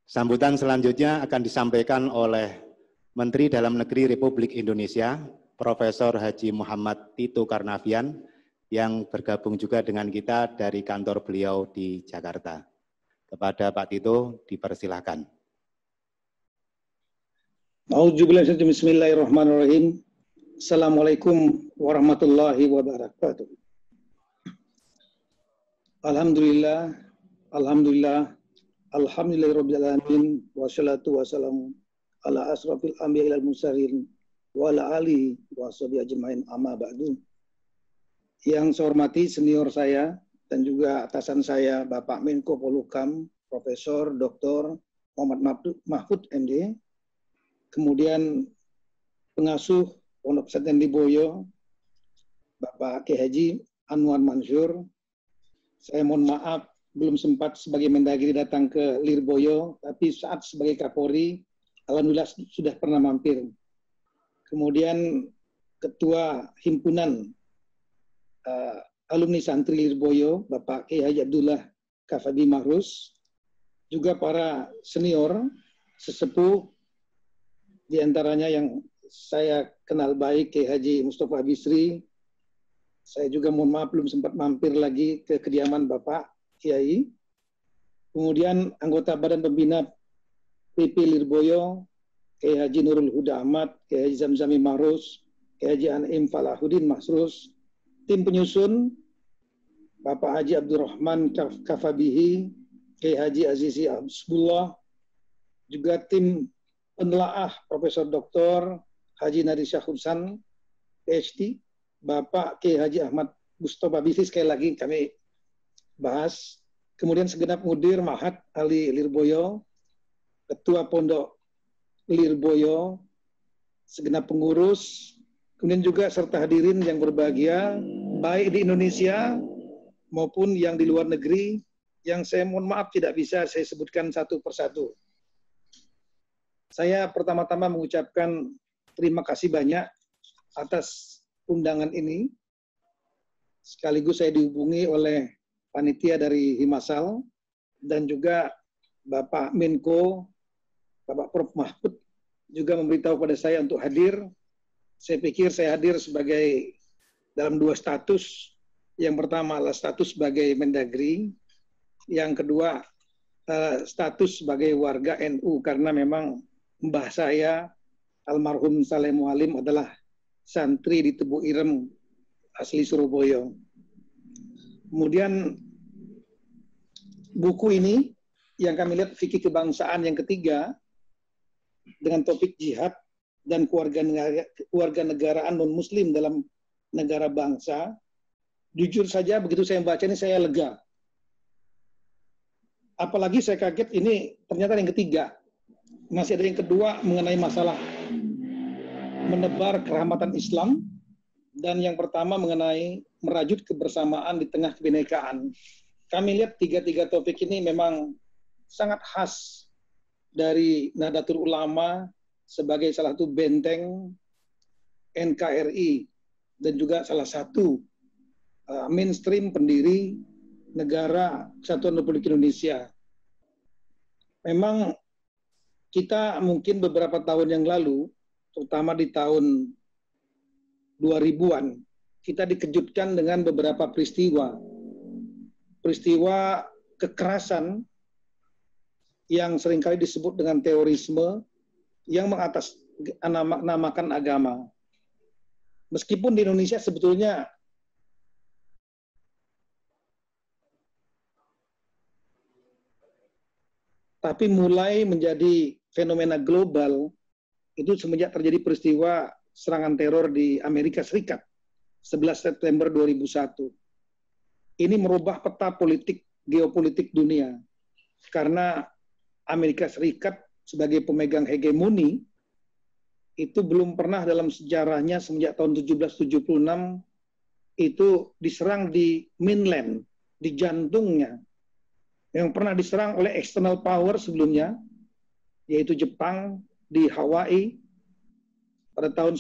Sambutan selanjutnya akan disampaikan oleh Menteri Dalam Negeri Republik Indonesia, Profesor Haji Muhammad Tito Karnavian, yang bergabung juga dengan kita dari kantor beliau di Jakarta. Kepada Pak Tito, dipersilahkan. Bismillahirrahmanirrahim. Assalamualaikum warahmatullahi wabarakatuh. Alhamdulillah, alhamdulillahirabbil alamin, wassalatu wassalamu ala asrofil anbiya'i wal mursalin wa ala alihi washabihi ajmain, amma ba'du. Yang saya hormati senior saya dan juga atasan saya, Bapak Menko Polhukam, Profesor Dr. Muhammad Mahfud MD, kemudian pengasuh Pondok Pesantren Lirboyo, Bapak Kiai Haji Anwar Mansur. Saya mohon maaf belum sempat sebagai Mendagri datang ke Lirboyo, tapi saat sebagai Kapolri, alhamdulillah sudah pernah mampir. Kemudian Ketua Himpunan Alumni Santri Lirboyo, Bapak Kiai Haji Abdullah Kafabi Mahrus, juga para senior, sesepuh, diantaranya yang saya kenal baik, Kiai Haji Mustafa Bisri. Saya juga mohon maaf belum sempat mampir lagi ke kediaman Bapak Kiai. Kemudian anggota Badan Pembina PP Lirboyo, Kiai Haji Nurul Huda Ahmad, Kiai Haji Zamzami Mahrus, Kiai Haji An'im Falahuddin Masrus, tim penyusun Bapak Haji Abdurrahman Kafabihi, Kiai Haji Azizi Abdullah, juga tim penelaah Profesor Dr. Haji Nadir Syahhusan, PhD, Bapak Kiai Haji Ahmad Mustafa Bisri, sekali lagi kami bahas. Kemudian segenap mudir Mahat Ali Lirboyo, Ketua Pondok Lirboyo, segenap pengurus, kemudian juga serta hadirin yang berbahagia, baik di Indonesia maupun yang di luar negeri, yang saya mohon maaf tidak bisa saya sebutkan satu persatu. Saya pertama-tama mengucapkan terima kasih banyak atas undangan ini. Sekaligus saya dihubungi oleh panitia dari Himasal dan juga Bapak Menko, Bapak Prof. Mahfud juga memberitahu pada saya untuk hadir. Saya pikir saya hadir sebagai dalam dua status. Yang pertama adalah status sebagai Mendagri, yang kedua status sebagai warga NU, karena memang mbah saya almarhum Saleh Mualim adalah santri di Tebu Irem asli Surabaya. Kemudian buku ini yang kami lihat, Fikih Kebangsaan yang ketiga, dengan topik jihad dan kewarganegaraan non-muslim dalam negara bangsa. Jujur saja begitu saya membaca ini saya lega. Apalagi saya kaget ini ternyata yang ketiga. Masih ada yang kedua mengenai masalah menebar kerahmatan Islam, dan yang pertama mengenai merajut kebersamaan di tengah kebinekaan. Kami lihat tiga topik ini memang sangat khas dari Nahdlatul Ulama sebagai salah satu benteng NKRI dan juga salah satu mainstream pendiri negara Kesatuan Republik Indonesia. Memang kita mungkin beberapa tahun yang lalu, terutama di tahun 2000-an, kita dikejutkan dengan beberapa peristiwa kekerasan yang seringkali disebut dengan terorisme yang mengatasnamakan agama. Meskipun di Indonesia sebetulnya tapi mulai menjadi fenomena global itu semenjak terjadi peristiwa serangan teror di Amerika Serikat 11 September 2001. Ini merubah peta politik, geopolitik dunia. Karena Amerika Serikat sebagai pemegang hegemoni itu belum pernah dalam sejarahnya semenjak tahun 1776 itu diserang di mainland, di jantungnya. Yang pernah diserang oleh external power sebelumnya, yaitu Jepang di Hawaii pada tahun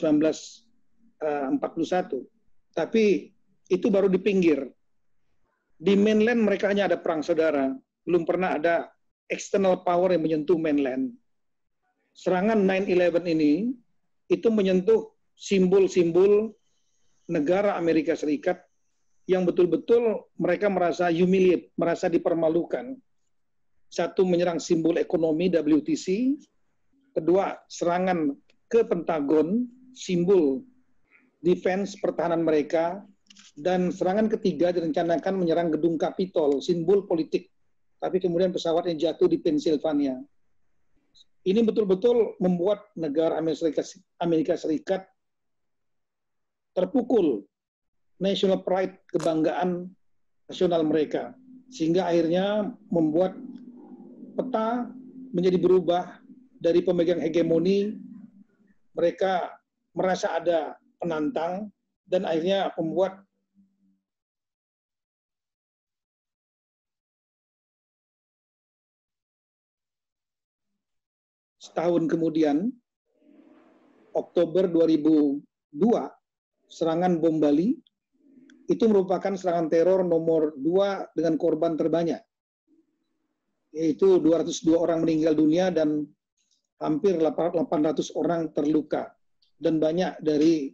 1941. Tapi itu baru di pinggir. Di mainland mereka hanya ada perang saudara, belum pernah ada external power yang menyentuh mainland. Serangan 9/11 ini itu menyentuh simbol-simbol negara Amerika Serikat yang betul-betul mereka merasa humiliate, merasa dipermalukan. Satu, menyerang simbol ekonomi WTC. Kedua, serangan ke Pentagon, simbol defense pertahanan mereka. Dan serangan ketiga direncanakan menyerang gedung Capitol, simbol politik. Tapi kemudian pesawatnya jatuh di Pennsylvania. Ini betul-betul membuat negara Amerika Serikat terpukul. National pride, kebanggaan nasional mereka. Sehingga akhirnya membuat peta menjadi berubah dari pemegang hegemoni, mereka merasa ada penantang, dan akhirnya membuat setahun kemudian, Oktober 2002, serangan bom Bali, itu merupakan serangan teror nomor 2 dengan korban terbanyak, yaitu 202 orang meninggal dunia dan hampir 800 orang terluka, dan banyak dari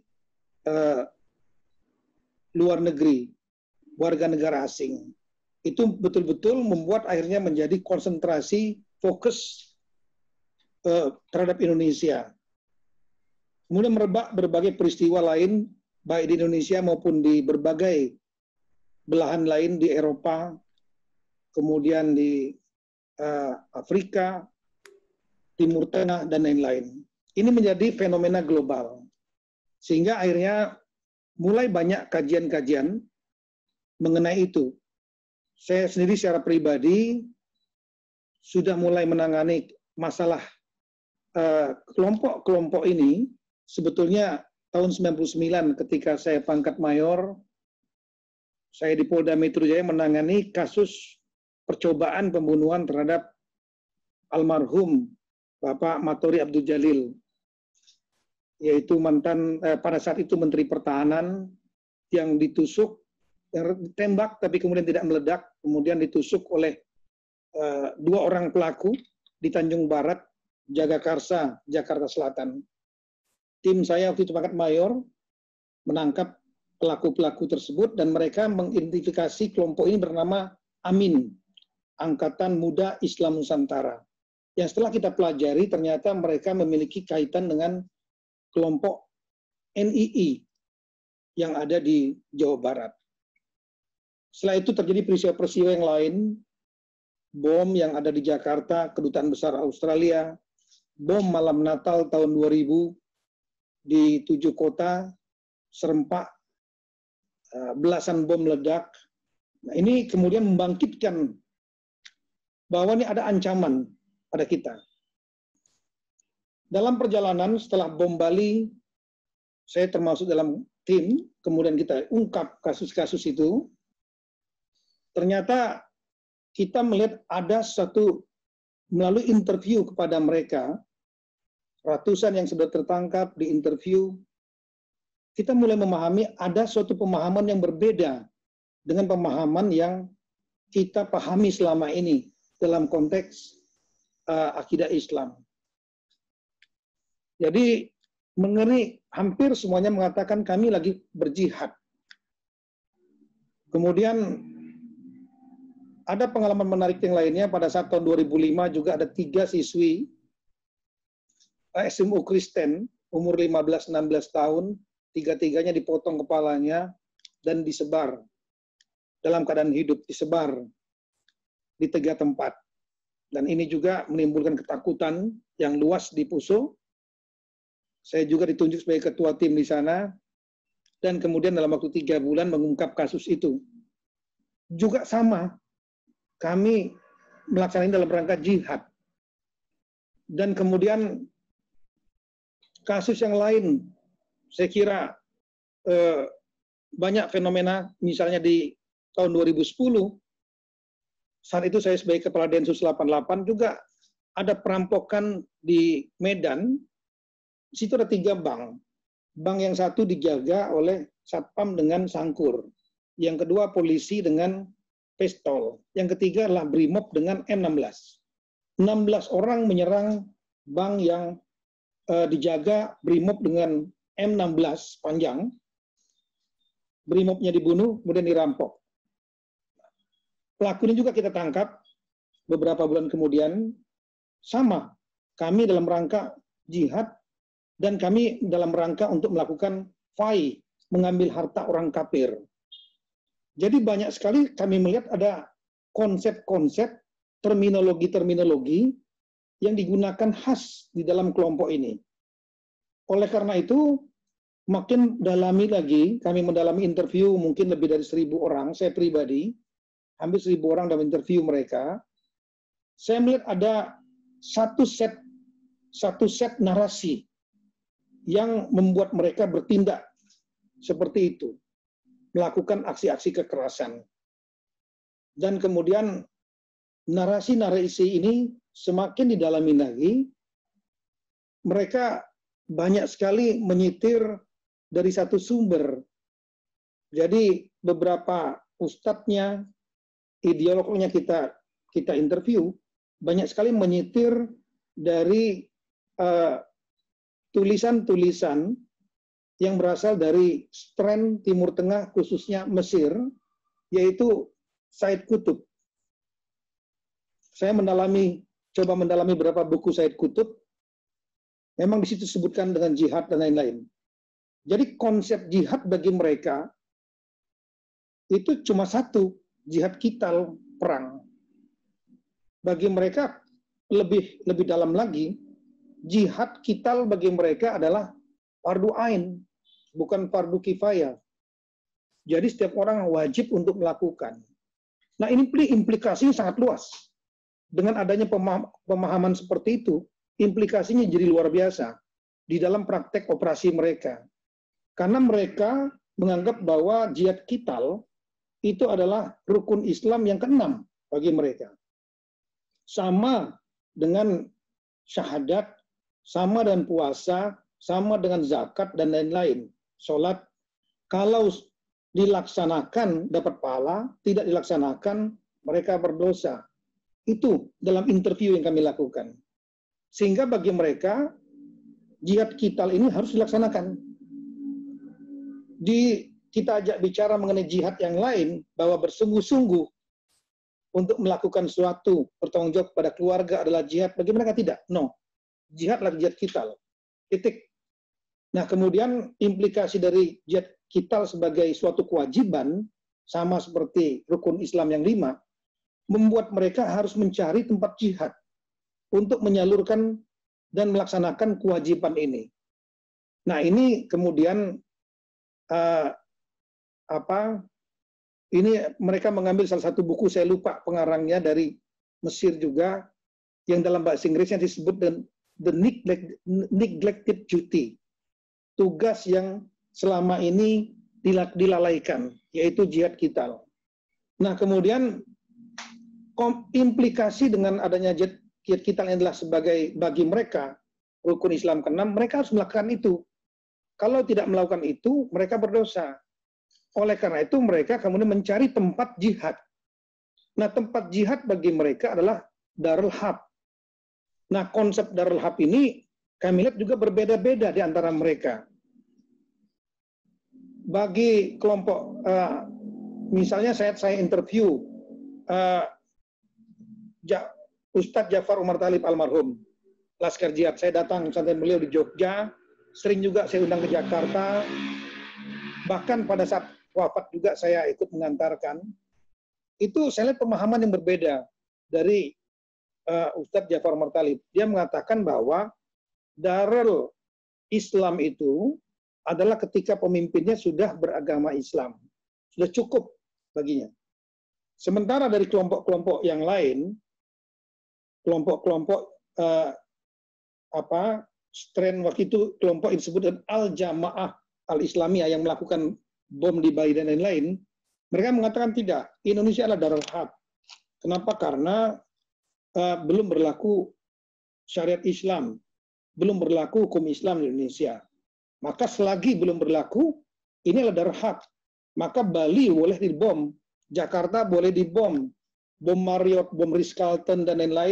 luar negeri, warga negara asing. Itu betul-betul membuat akhirnya menjadi konsentrasi fokus terhadap Indonesia. Kemudian merebak berbagai peristiwa lain, baik di Indonesia maupun di berbagai belahan lain di Eropa, kemudian di Afrika, Timur Tengah, dan lain-lain. Ini menjadi fenomena global. Sehingga akhirnya mulai banyak kajian-kajian mengenai itu. Saya sendiri secara pribadi sudah mulai menangani masalah kelompok-kelompok ini. Sebetulnya tahun 99 ketika saya pangkat mayor, saya di Polda Metro Jaya menangani kasus percobaan pembunuhan terhadap almarhum Bapak Matori Abdul Jalil, yaitu mantan pada saat itu Menteri Pertahanan yang ditusuk, yang ditembak tapi kemudian tidak meledak, kemudian ditusuk oleh 2 orang pelaku di Tanjung Barat, Jagakarsa, Jakarta Selatan. Tim saya waktu itu pangkat mayor menangkap pelaku-pelaku tersebut dan mereka mengidentifikasi kelompok ini bernama AMIN, Angkatan Muda Islam Nusantara. Yang setelah kita pelajari ternyata mereka memiliki kaitan dengan kelompok NII yang ada di Jawa Barat. Setelah itu terjadi peristiwa-peristiwa yang lain, bom yang ada di Jakarta, Kedutaan Besar Australia, bom malam Natal tahun 2000 di 7 kota, serempak, belasan bom meledak. Nah, ini kemudian membangkitkan bahwa ini ada ancaman pada kita. Dalam perjalanan setelah bom Bali, saya termasuk dalam tim, kemudian kita ungkap kasus-kasus itu. Ternyata kita melihat ada satu, melalui interview kepada mereka, ratusan yang sudah tertangkap di interview, kita mulai memahami ada suatu pemahaman yang berbeda dengan pemahaman yang kita pahami selama ini dalam konteks akidah Islam. Jadi mengeri, hampir semuanya mengatakan kami lagi berjihad. Kemudian ada pengalaman menarik yang lainnya. Pada saat tahun 2005 juga ada 3 siswi SMU Kristen umur 15-16 tahun, 3-tiganya dipotong kepalanya dan disebar dalam keadaan hidup, disebar di 3 tempat. Dan ini juga menimbulkan ketakutan yang luas di Poso. Saya juga ditunjuk sebagai ketua tim di sana, dan kemudian dalam waktu 3 bulan mengungkap kasus itu. Juga sama, kami melaksanakan dalam rangka jihad. Dan kemudian kasus yang lain, saya kira banyak fenomena, misalnya di tahun 2010, saat itu saya sebagai Kepala Densus 88 juga ada perampokan di Medan. Di situ ada 3 bank. Bank yang satu dijaga oleh Satpam dengan sangkur. Yang kedua polisi dengan pistol. Yang ketiga adalah Brimob dengan M16. 16 orang menyerang bank yang dijaga BRIMOB dengan M16 panjang. BRIMOB-nya dibunuh, kemudian dirampok. Pelaku ini juga kita tangkap beberapa bulan kemudian. Sama, kami dalam rangka jihad dan kami dalam rangka untuk melakukan fai, mengambil harta orang kafir. Jadi banyak sekali kami melihat ada konsep-konsep, terminologi-terminologi yang digunakan khas di dalam kelompok ini. Oleh karena itu, makin dalami lagi, kami mendalami interview mungkin lebih dari 1.000 orang, saya pribadi, hampir 1.000 orang dalam interview mereka, saya melihat ada satu set narasi yang membuat mereka bertindak seperti itu, melakukan aksi-aksi kekerasan. Dan kemudian narasi-narasi ini semakin didalami lagi, mereka banyak sekali menyitir dari satu sumber. Jadi beberapa ustadznya, ideolognya kita interview, banyak sekali menyitir dari tulisan-tulisan yang berasal dari stren Timur Tengah, khususnya Mesir, yaitu Said Qutb. Saya coba mendalami beberapa buku Said Qutb, memang di situ disebutkan dengan jihad dan lain-lain. Jadi konsep jihad bagi mereka itu cuma satu, jihad qital, perang. Bagi mereka lebih dalam lagi, jihad qital bagi mereka adalah fardu ain, bukan fardu kifayah. Jadi setiap orang wajib untuk melakukan. Nah, ini implikasinya sangat luas. Dengan adanya pemahaman seperti itu, implikasinya jadi luar biasa di dalam praktek operasi mereka. Karena mereka menganggap bahwa jihad qital itu adalah rukun Islam yang ke-6 bagi mereka. Sama dengan syahadat, sama dengan puasa, sama dengan zakat, dan lain-lain. Sholat, kalau dilaksanakan dapat pahala, tidak dilaksanakan mereka berdosa. Itu dalam interview yang kami lakukan. Sehingga bagi mereka, jihad qital ini harus dilaksanakan. Kita ajak bicara mengenai jihad yang lain, bahwa bersungguh-sungguh untuk melakukan sesuatu, bertanggung jawab pada keluarga adalah jihad, bagi mereka tidak. No. Jihad adalah jihad qital. Titik. Nah, kemudian implikasi dari jihad qital sebagai suatu kewajiban, sama seperti rukun Islam yang 5, membuat mereka harus mencari tempat jihad untuk menyalurkan dan melaksanakan kewajiban ini. Nah, ini kemudian ini mereka mengambil salah satu buku, saya lupa pengarangnya, dari Mesir juga, yang dalam bahasa Inggrisnya disebut the neglected duty, tugas yang selama ini dilalaikan, yaitu jihad qital. Nah, kemudian implikasi dengan adanya jihad qital adalah sebagai bagi mereka rukun Islam ke-6, mereka harus melakukan itu. Kalau tidak melakukan itu, mereka berdosa. Oleh karena itu, mereka kemudian mencari tempat jihad. Nah, tempat jihad bagi mereka adalah Darul Harb. Nah, konsep Darul Harb ini kami lihat juga berbeda-beda di antara mereka. Bagi kelompok, misalnya saya interview Ustadz Ja'far Umar Thalib almarhum, Laskar Jihad. Saya datang santai beliau di Jogja, sering juga saya undang ke Jakarta. Bahkan pada saat wafat juga saya ikut mengantarkan. Itu saya lihat pemahaman yang berbeda dari Ustadz Ja'far Umar Thalib. Dia mengatakan bahwa Darul Islam itu adalah ketika pemimpinnya sudah beragama Islam. Sudah cukup baginya. Sementara dari kelompok-kelompok yang lain, kelompok-kelompok stren waktu itu, kelompok yang disebut Al-Jamaah Al-Islamiyah yang melakukan bom di Bali dan lain-lain, mereka mengatakan tidak, Indonesia adalah Darul Harb. Kenapa? Karena belum berlaku syariat Islam, belum berlaku hukum Islam di Indonesia. Maka selagi belum berlaku, ini adalah Darul Harb. Maka Bali boleh dibom, Jakarta boleh dibom, bom Marriott, bom Ritz-Carlton dan lain-lain,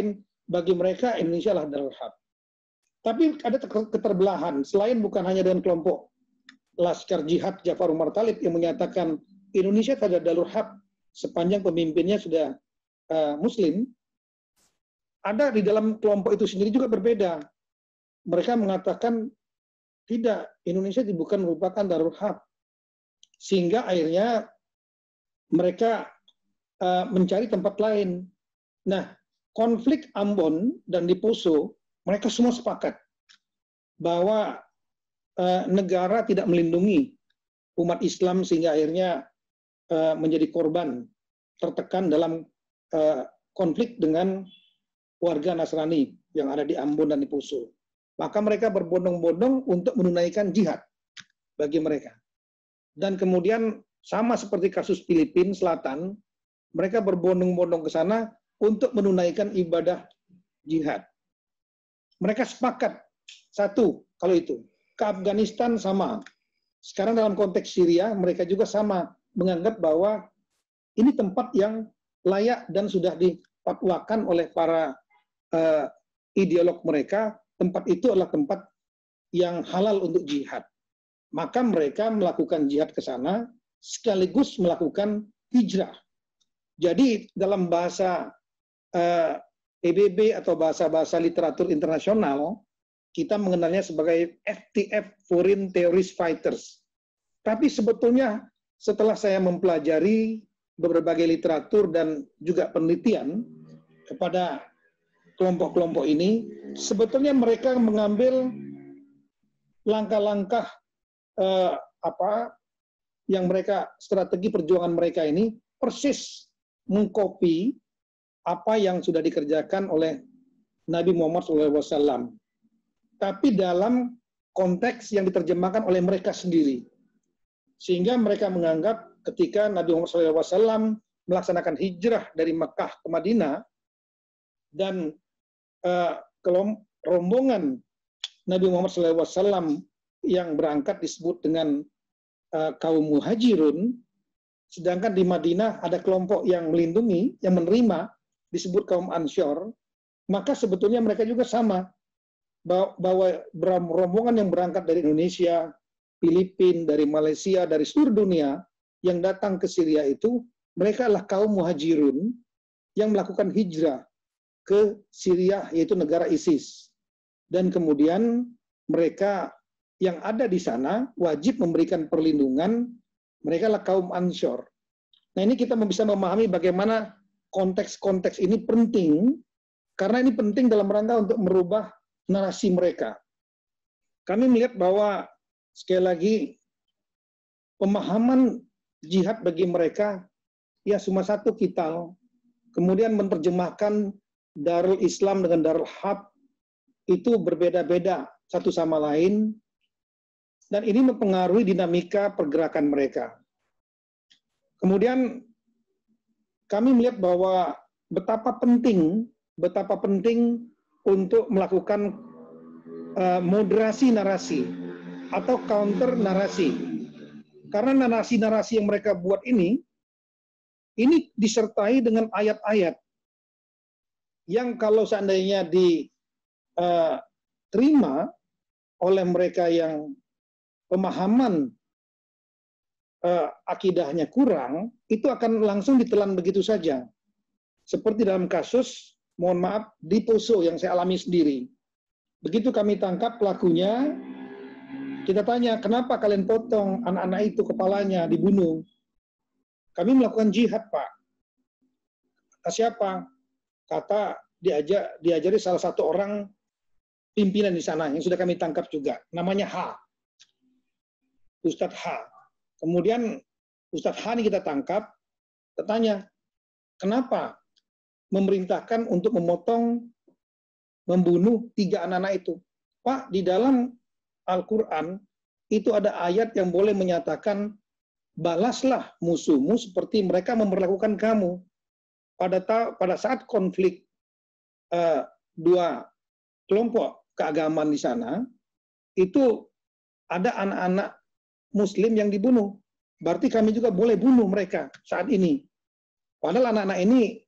bagi mereka Indonesia adalah Darul Harb. Tapi ada keterbelahan, selain bukan hanya dengan kelompok Laskar Jihad Jafar Umar Talib yang menyatakan Indonesia tidak Darul Harb sepanjang pemimpinnya sudah Muslim, ada di dalam kelompok itu sendiri juga berbeda. Mereka mengatakan tidak, Indonesia bukan merupakan Darul Harb. Sehingga akhirnya mereka mencari tempat lain. Nah, konflik Ambon dan di Poso, mereka semua sepakat bahwa negara tidak melindungi umat Islam sehingga akhirnya menjadi korban, tertekan dalam konflik dengan warga Nasrani yang ada di Ambon dan di Poso. Maka mereka berbondong-bondong untuk menunaikan jihad bagi mereka. Dan kemudian sama seperti kasus Filipina Selatan, mereka berbondong-bondong ke sana untuk menunaikan ibadah jihad. Mereka sepakat, satu, kalau itu. Ke Afghanistan sama. Sekarang dalam konteks Syria, mereka juga sama. Menganggap bahwa ini tempat yang layak dan sudah dipatwakan oleh para ideolog mereka, tempat itu adalah tempat yang halal untuk jihad. Maka mereka melakukan jihad ke sana, sekaligus melakukan hijrah. Jadi dalam bahasa PBB atau bahasa-bahasa literatur internasional, kita mengenalnya sebagai FTF, Foreign Terrorist Fighters. Tapi sebetulnya setelah saya mempelajari berbagai literatur dan juga penelitian kepada kelompok-kelompok ini, sebetulnya mereka mengambil langkah-langkah yang mereka, strategi perjuangan mereka ini persis mengkopi apa yang sudah dikerjakan oleh Nabi Muhammad SAW. Tapi dalam konteks yang diterjemahkan oleh mereka sendiri. Sehingga mereka menganggap ketika Nabi Muhammad SAW melaksanakan hijrah dari Mekah ke Madinah, dan rombongan Nabi Muhammad SAW yang berangkat disebut dengan kaum muhajirun, sedangkan di Madinah ada kelompok yang melindungi, yang menerima, disebut kaum Ansyar, maka sebetulnya mereka juga sama, bahwa rombongan yang berangkat dari Indonesia, Filipina, dari Malaysia, dari seluruh dunia yang datang ke Syria itu, mereka adalah kaum muhajirun yang melakukan hijrah ke Syria, yaitu negara ISIS. Dan kemudian mereka yang ada di sana wajib memberikan perlindungan, mereka adalah kaum Ansyar. Nah, ini kita bisa memahami bagaimana konteks-konteks ini penting, karena ini penting dalam rangka untuk merubah narasi mereka. Kami melihat bahwa, sekali lagi, pemahaman jihad bagi mereka, ya cuma satu kital. Kemudian menerjemahkan Darul Islam dengan Darul Harb itu berbeda-beda satu sama lain, dan ini mempengaruhi dinamika pergerakan mereka. Kemudian kami melihat bahwa betapa penting untuk melakukan moderasi narasi atau counter narasi. Karena narasi-narasi yang mereka buat ini disertai dengan ayat-ayat yang kalau seandainya diterima oleh mereka yang pemahaman akidahnya kurang, itu akan langsung ditelan begitu saja. Seperti dalam kasus, mohon maaf, di Poso yang saya alami sendiri. Begitu kami tangkap pelakunya, kita tanya, kenapa kalian potong anak-anak itu kepalanya, dibunuh? Kami melakukan jihad, Pak. Kata siapa? Kata diajari salah satu orang pimpinan di sana yang sudah kami tangkap juga. Namanya H. Ustadz H. Kemudian Ustadz H ini kita tangkap, kita tanya, kenapa memerintahkan untuk membunuh 3 anak-anak itu? Pak, di dalam Al-Quran itu ada ayat yang boleh menyatakan, balaslah musuhmu seperti mereka memperlakukan kamu. Pada saat konflik 2 kelompok keagamaan di sana, itu ada anak-anak Muslim yang dibunuh. Berarti kami juga boleh bunuh mereka saat ini. Padahal anak-anak ini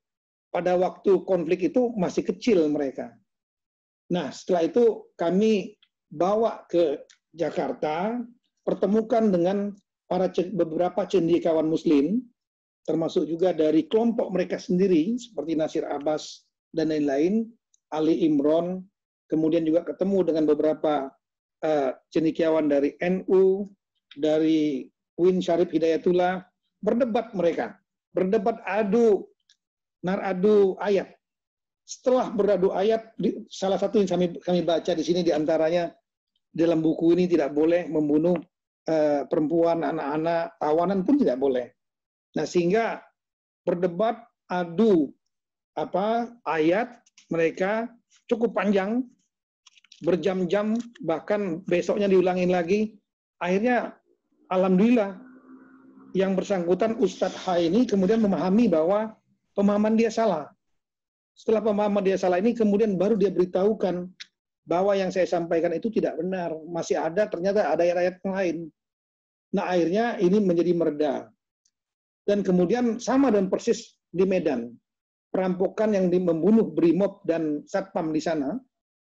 pada waktu konflik itu masih kecil mereka. Nah, setelah itu kami bawa ke Jakarta, pertemukan dengan beberapa cendekiawan Muslim, termasuk juga dari kelompok mereka sendiri, seperti Nasir Abbas dan lain-lain, Ali Imron, kemudian juga ketemu dengan beberapa cendekiawan dari NU, dari Win Syarif Hidayatullah, berdebat mereka, berdebat adu ayat. Setelah beradu ayat, salah satu yang kami baca di sini diantaranya dalam buku ini tidak boleh membunuh perempuan, anak-anak, tawanan pun tidak boleh. Nah, sehingga berdebat adu ayat mereka cukup panjang, berjam-jam, bahkan besoknya diulangin lagi. Akhirnya alhamdulillah yang bersangkutan Ustadz H ini kemudian memahami bahwa pemahaman dia salah. Setelah pemahaman dia salah ini kemudian baru dia beritahukan bahwa yang saya sampaikan itu tidak benar. Masih ada, ternyata ada ayat-ayat yang lain. Nah, akhirnya ini menjadi mereda. Dan kemudian sama dan persis di Medan. Perampokan yang membunuh Brimob dan Satpam di sana.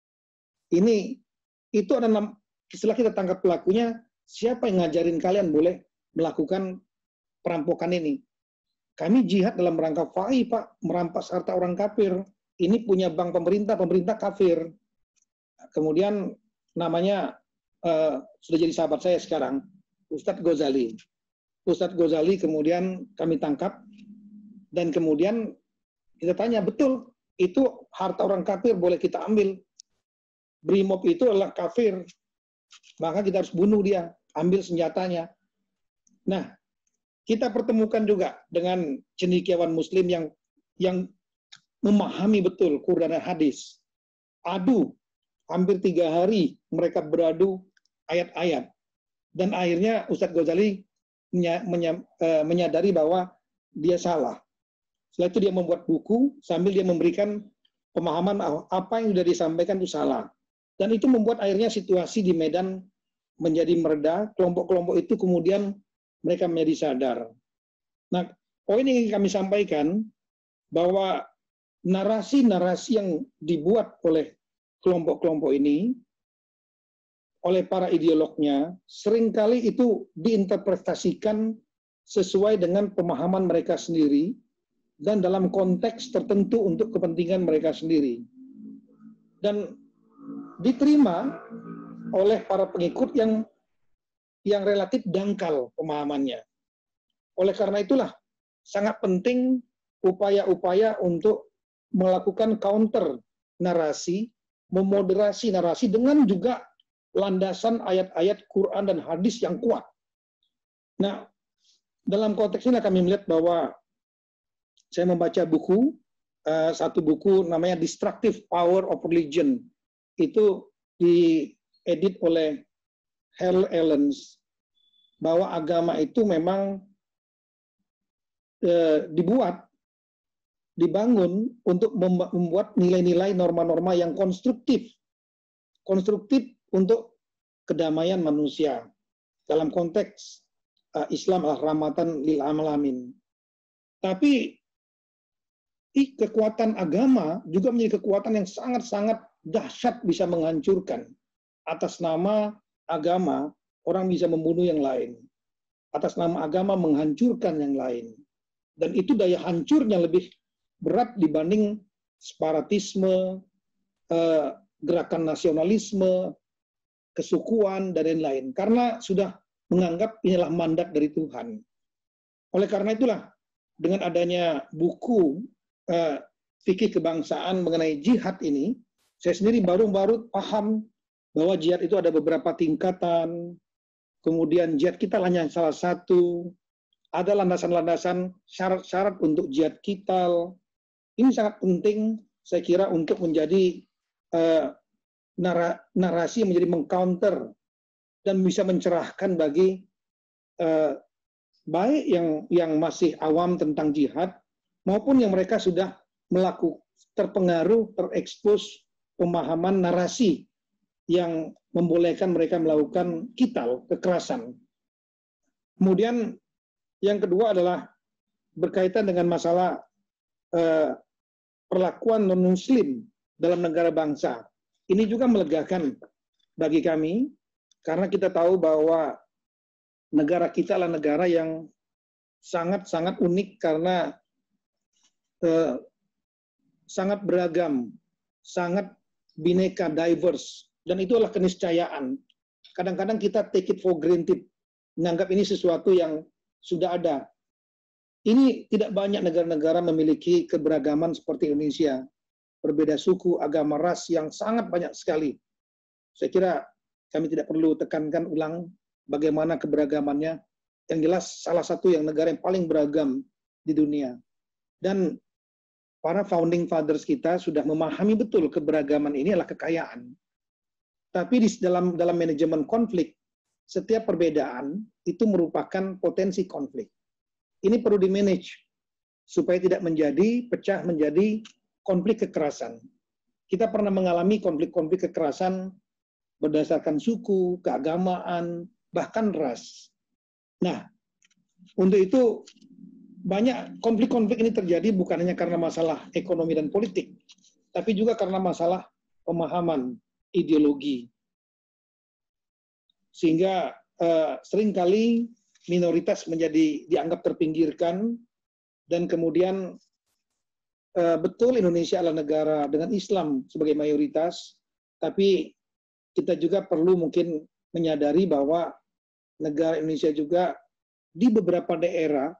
Itu adalah setelah kita tangkap pelakunya, siapa yang ngajarin kalian boleh melakukan perampokan ini? Kami jihad dalam rangka fa'i, Pak, merampas harta orang kafir. Ini punya bank pemerintah, pemerintah kafir. Kemudian namanya sudah jadi sahabat saya sekarang, Ustadz Ghazali. Ustadz Ghazali kemudian kami tangkap, dan kemudian kita tanya, betul, itu harta orang kafir boleh kita ambil. Brimob itu adalah kafir, maka kita harus bunuh dia, ambil senjatanya. Nah, kita pertemukan juga dengan cendekiawan Muslim yang memahami betul Quran dan hadis. Adu, hampir 3 hari mereka beradu ayat-ayat. Dan akhirnya Ustadz Ghazali menyadari bahwa dia salah. Setelah itu dia membuat buku sambil dia memberikan pemahaman apa yang sudah disampaikan itu salah. Dan itu membuat akhirnya situasi di Medan menjadi mereda, kelompok-kelompok itu kemudian mereka menjadi sadar. Nah, poin yang ingin kami sampaikan bahwa narasi-narasi yang dibuat oleh kelompok-kelompok ini, oleh para ideolognya, seringkali itu diinterpretasikan sesuai dengan pemahaman mereka sendiri dan dalam konteks tertentu untuk kepentingan mereka sendiri. Dan diterima oleh para pengikut yang relatif dangkal pemahamannya. Oleh karena itulah sangat penting upaya-upaya untuk melakukan counter narasi, memoderasi narasi dengan juga landasan ayat-ayat Quran dan hadis yang kuat. Nah, dalam konteks ini kami melihat bahwa saya membaca buku, satu buku namanya Destructive Power of Religion. Itu diedit oleh Hal Elens, bahwa agama itu memang dibangun untuk membuat nilai-nilai norma-norma yang konstruktif untuk kedamaian manusia. Dalam konteks Islam rahmatan lil alamin. Tapi kekuatan agama juga menjadi kekuatan yang sangat-sangat dahsyat, bisa menghancurkan. Atas nama agama, orang bisa membunuh yang lain. Atas nama agama menghancurkan yang lain. Dan itu daya hancurnya lebih berat dibanding separatisme, gerakan nasionalisme, kesukuan, dan lain-lain. Karena sudah menganggap inilah mandat dari Tuhan. Oleh karena itulah, dengan adanya buku fikih kebangsaan mengenai jihad ini, saya sendiri baru paham bahwa jihad itu ada beberapa tingkatan, kemudian jihad kita hanya salah satu, ada landasan-landasan syarat-syarat untuk jihad kita. Ini sangat penting, saya kira, untuk menjadi narasi yang menjadi mengcounter dan bisa mencerahkan bagi baik yang masih awam tentang jihad, maupun yang mereka sudah terpengaruh, terekspos pemahaman narasi yang membolehkan mereka melakukan qital, kekerasan. Kemudian yang kedua adalah berkaitan dengan masalah perlakuan non-Muslim dalam negara bangsa. Ini juga melegakan bagi kami, karena kita tahu bahwa negara kita adalah negara yang sangat-sangat unik karena sangat beragam, sangat bineka, diverse, dan itu adalah keniscayaan. Kadang-kadang kita take it for granted, menganggap ini sesuatu yang sudah ada. Ini tidak banyak negara-negara memiliki keberagaman seperti Indonesia. Berbeda suku, agama, ras yang sangat banyak sekali. Saya kira kami tidak perlu tekankan ulang bagaimana keberagamannya. Yang jelas salah satu yang negara yang paling beragam di dunia. Dan para founding fathers kita sudah memahami betul keberagaman ini adalah kekayaan. Tapi di dalam manajemen konflik, setiap perbedaan itu merupakan potensi konflik. Ini perlu di-manage supaya tidak pecah menjadi konflik kekerasan. Kita pernah mengalami konflik-konflik kekerasan berdasarkan suku, keagamaan, bahkan ras. Nah, untuk itu banyak konflik-konflik ini terjadi bukan hanya karena masalah ekonomi dan politik, tapi juga karena masalah pemahaman ideologi. Sehingga seringkali minoritas dianggap terpinggirkan, dan kemudian betul Indonesia adalah negara dengan Islam sebagai mayoritas, tapi kita juga perlu mungkin menyadari bahwa negara Indonesia juga di beberapa daerah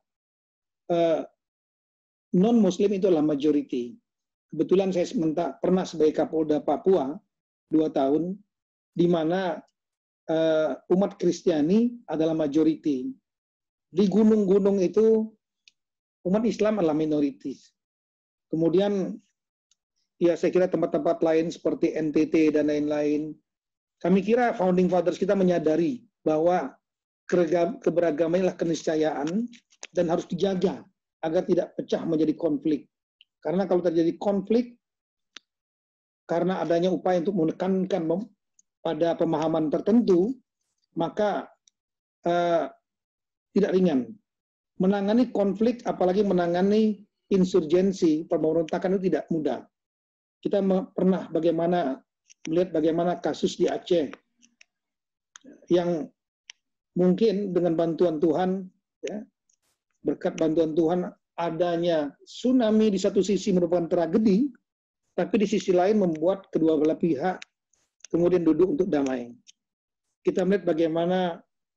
non-Muslim itu adalah majority. Kebetulan saya pernah sebagai Kapolda Papua 2 tahun, di mana umat Kristiani adalah majority. Di gunung-gunung itu umat Islam adalah minoritas. Kemudian ya saya kira tempat-tempat lain seperti NTT dan lain-lain, kami kira founding fathers kita menyadari bahwa keberagaman adalah keniscayaan dan harus dijaga agar tidak pecah menjadi konflik. Karena kalau terjadi konflik karena adanya upaya untuk menekankan pada pemahaman tertentu, maka tidak ringan. Menangani konflik, apalagi menangani insurgensi, pemberontakan itu tidak mudah. Kita pernah melihat bagaimana kasus di Aceh yang mungkin dengan bantuan Tuhan, ya, berkat bantuan Tuhan, adanya tsunami di satu sisi merupakan tragedi, tapi di sisi lain membuat kedua belah pihak kemudian duduk untuk damai. Kita melihat bagaimana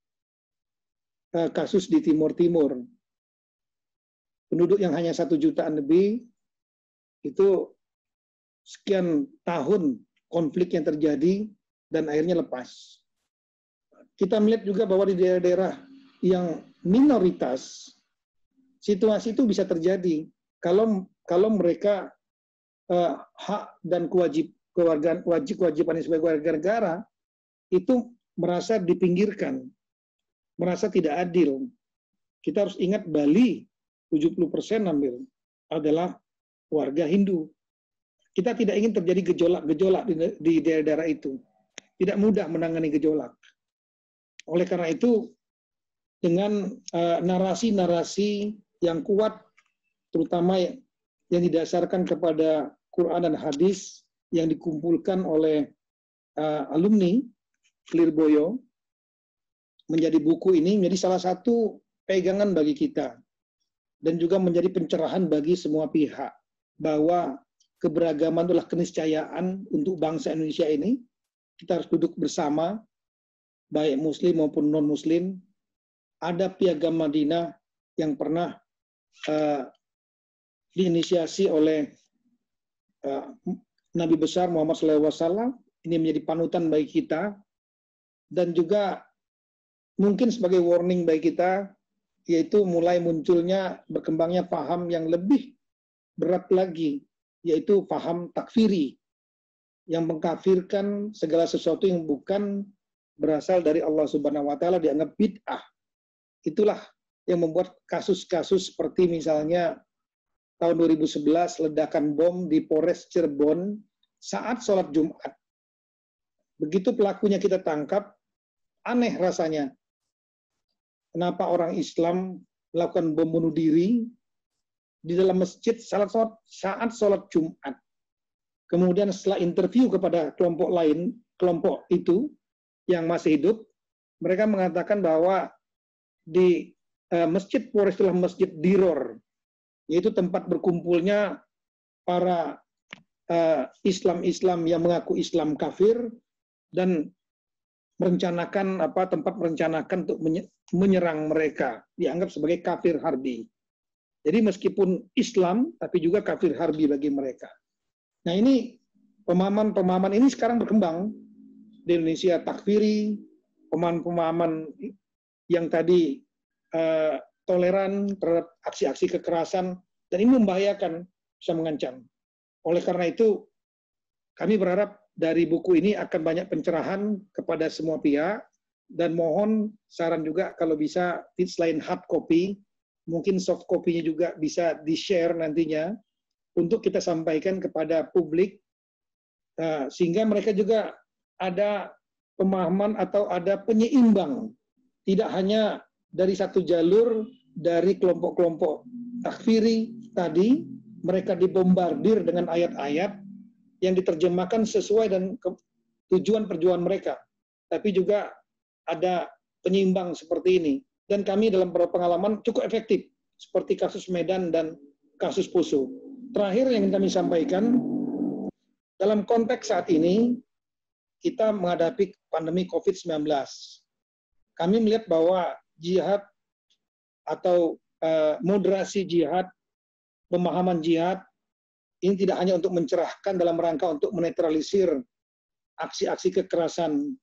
kasus di Timur Timur. Penduduk yang hanya 1 jutaan lebih, itu sekian tahun konflik yang terjadi dan akhirnya lepas. Kita melihat juga bahwa di daerah-daerah yang minoritas, situasi itu bisa terjadi kalau mereka hak dan kewajiban sebagai warga negara itu merasa dipinggirkan, merasa tidak adil. Kita harus ingat Bali 70% adalah warga Hindu. Kita tidak ingin terjadi gejolak di daerah-daerah itu. Tidak mudah menangani gejolak. Oleh karena itu, dengan narasi-narasi yang kuat, terutama yang didasarkan kepada Quran dan hadis yang dikumpulkan oleh alumni Lirboyo, menjadi buku ini menjadi salah satu pegangan bagi kita dan juga menjadi pencerahan bagi semua pihak bahwa keberagaman adalah keniscayaan untuk bangsa Indonesia ini. Kita harus duduk bersama, baik Muslim maupun non-Muslim. Ada Piagam Madinah yang pernah diinisiasi oleh Nabi besar Muhammad SAW. Ini menjadi panutan bagi kita dan juga mungkin sebagai warning bagi kita, yaitu mulai munculnya, berkembangnya paham yang lebih berat lagi, yaitu paham takfiri, yang mengkafirkan segala sesuatu yang bukan berasal dari Allah Subhanahu wa taala dianggap bid'ah. Itulah yang membuat kasus-kasus seperti misalnya tahun 2011 ledakan bom di Polres Cirebon saat sholat Jumat. Begitu pelakunya kita tangkap, aneh rasanya. Kenapa orang Islam melakukan bom bunuh diri di dalam masjid saat sholat Jumat. Kemudian setelah interview kepada kelompok lain, kelompok itu yang masih hidup, mereka mengatakan bahwa di Masjid Pura itulah Masjid Diror, yaitu tempat berkumpulnya para Islam-Islam yang mengaku Islam kafir dan tempat merencanakan untuk menyerang mereka, dianggap sebagai kafir harbi. Jadi meskipun Islam, tapi juga kafir harbi bagi mereka. Nah ini pemahaman-pemahaman ini sekarang berkembang di Indonesia, takfiri, pemahaman-pemahaman yang tadi toleran terhadap aksi-aksi kekerasan, dan ini membahayakan, bisa mengancam. Oleh karena itu, kami berharap dari buku ini akan banyak pencerahan kepada semua pihak, dan mohon saran juga kalau bisa selain hard copy, mungkin soft copy-nya juga bisa di-share nantinya untuk kita sampaikan kepada publik, sehingga mereka juga ada pemahaman atau ada penyeimbang, tidak hanya dari satu jalur dari kelompok-kelompok takfiri tadi, mereka dibombardir dengan ayat-ayat yang diterjemahkan sesuai dengan tujuan perjuangan mereka, tapi juga ada penyeimbang seperti ini. Dan kami dalam beberapa pengalaman cukup efektif, seperti kasus Medan dan kasus Poso. Terakhir yang kami sampaikan, dalam konteks saat ini, kita menghadapi pandemi COVID-19. Kami melihat bahwa jihad atau moderasi jihad, pemahaman jihad, ini tidak hanya untuk mencerahkan dalam rangka untuk menetralisir aksi-aksi kekerasan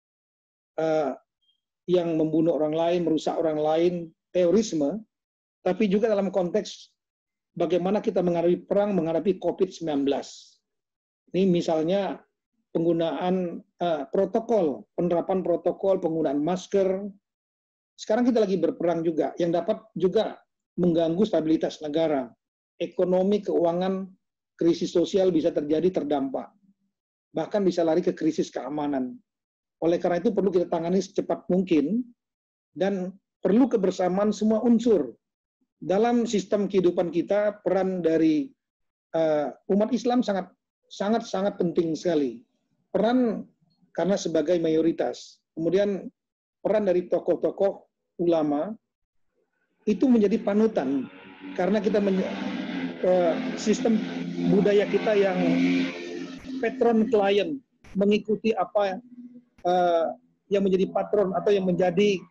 yang membunuh orang lain, merusak orang lain, terorisme, tapi juga dalam konteks bagaimana kita menghadapi perang, menghadapi COVID-19. Ini misalnya penggunaan protokol, penerapan protokol, penggunaan masker. Sekarang kita lagi berperang juga, yang dapat juga mengganggu stabilitas negara. Ekonomi, keuangan, krisis sosial bisa terjadi, terdampak. Bahkan bisa lari ke krisis keamanan. Oleh karena itu perlu kita tangani secepat mungkin, dan perlu kebersamaan semua unsur. Dalam sistem kehidupan kita, peran dari umat Islam sangat penting sekali. Peran karena sebagai mayoritas. Kemudian peran dari tokoh-tokoh ulama itu menjadi panutan, karena kita sistem budaya kita yang patron klien, mengikuti apa yang menjadi patron atau yang menjadi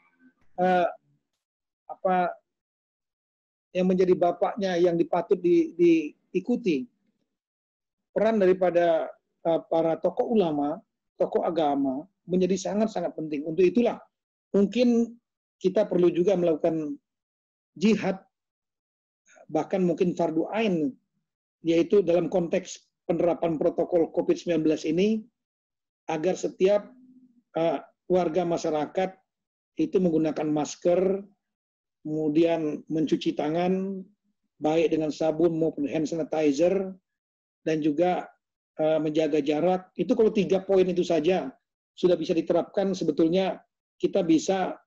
yang menjadi bapaknya yang dipatut diikuti. Peran daripada para tokoh ulama, tokoh agama menjadi sangat penting. Untuk itulah mungkin kita perlu juga melakukan jihad, bahkan mungkin fardu ain, yaitu dalam konteks penerapan protokol COVID-19 ini, agar setiap warga masyarakat itu menggunakan masker, kemudian mencuci tangan, baik dengan sabun maupun hand sanitizer, dan juga menjaga jarak. Itu kalau 3 poin itu saja sudah bisa diterapkan, sebetulnya kita bisa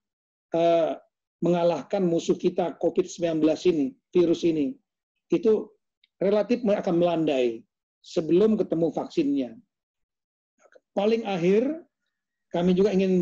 mengalahkan musuh kita COVID-19 ini, virus ini. Itu relatif akan melandai sebelum ketemu vaksinnya. Paling akhir, kami juga ingin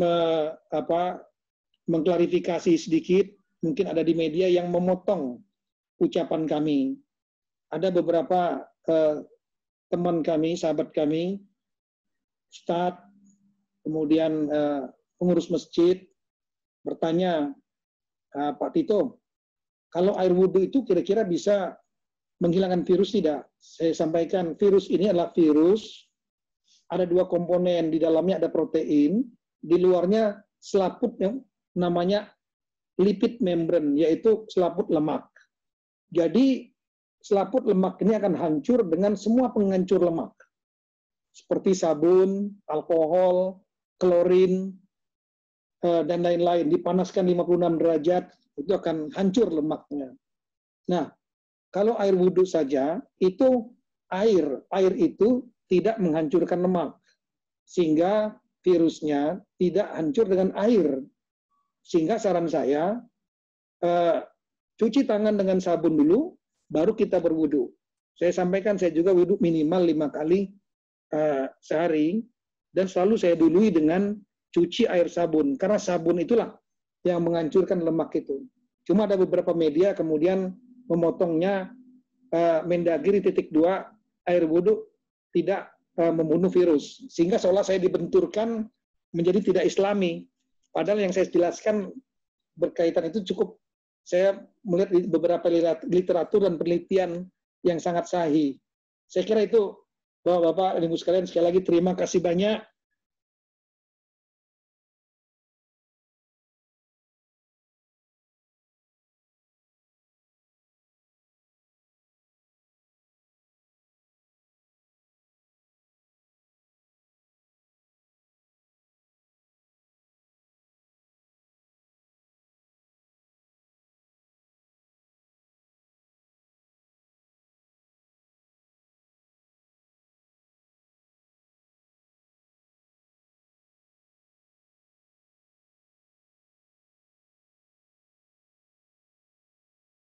mengklarifikasi sedikit, mungkin ada di media yang memotong ucapan kami. Ada beberapa teman kami, sahabat kami, ustadz, kemudian pengurus masjid, bertanya, Pak Tito, kalau air wudhu itu kira-kira bisa menghilangkan virus tidak? Saya sampaikan, virus ini adalah virus, ada 2 komponen, di dalamnya ada protein, di luarnya selaput yang namanya lipid membran, yaitu selaput lemak. Jadi selaput lemak ini akan hancur dengan semua penghancur lemak, seperti sabun, alkohol, klorin, dan lain-lain. Dipanaskan 56 derajat, itu akan hancur lemaknya. Nah, kalau air wudhu saja, itu air itu tidak menghancurkan lemak, sehingga virusnya tidak hancur dengan air. Sehingga saran saya, cuci tangan dengan sabun dulu, baru kita berwudu. Saya sampaikan, saya juga wudu minimal 5 kali sehari, dan selalu saya dului dengan cuci air sabun, karena sabun itulah yang menghancurkan lemak itu. Cuma ada beberapa media kemudian memotongnya Mendagri .2 air wudhu tidak membunuh virus, sehingga seolah saya dibenturkan menjadi tidak islami. Padahal yang saya jelaskan berkaitan itu cukup, saya melihat beberapa literatur dan penelitian yang sangat sahih. Saya kira itu, Bapak-Bapak dan Ibu sekalian, sekali lagi terima kasih banyak